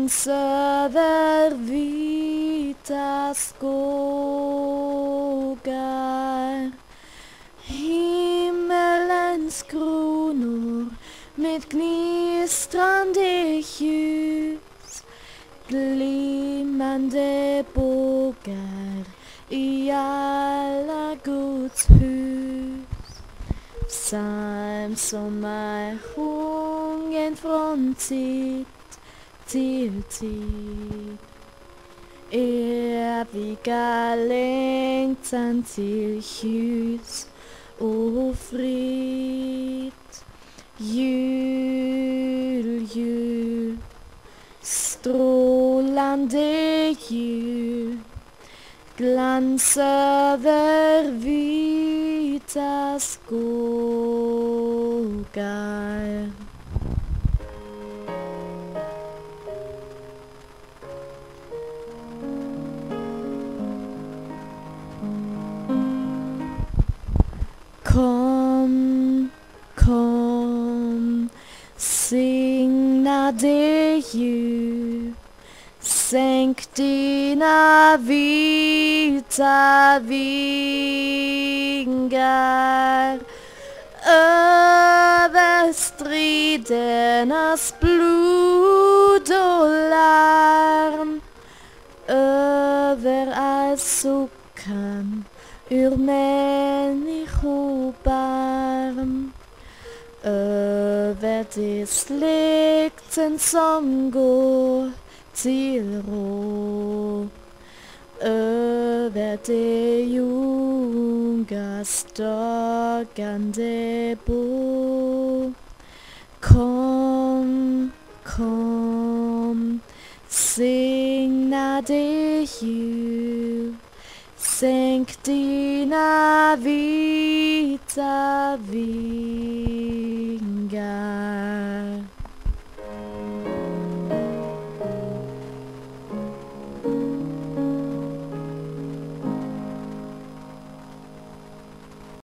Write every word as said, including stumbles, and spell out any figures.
glans över vita skogar. Himmelens kronor med gnistrande ljus, glimmande bågar i alla Guds hus. Psalm som är sjungen från tid till tid, eviga längtan till ljus och frid. Jul, jul, strålande jul, glans över vita skogar. Kom, kom, signade jul, sänk dina vita vingar över stridernas blod och larm, över all sokan ur människobarm, över de släkten som går till rå, över de jungas dagande bo. Kom, kom, signade jul, sänk dina vita vingar.